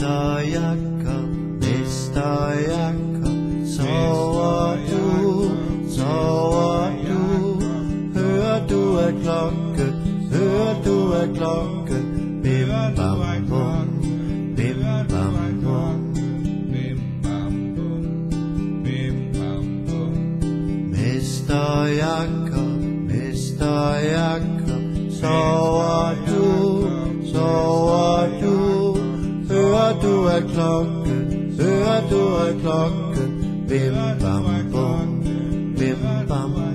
Mester Jakob, Mester Jakob, sover du, sover du? Hører du af klokke, hører du af klokke? Bim bam bum, bim bam bum, bim bam bum, bim bam bum. Mester Jakob, Mester Jakob, sover du, sover du? Hører du af klokken, hører du af klokken? Bim bam bum, bim bam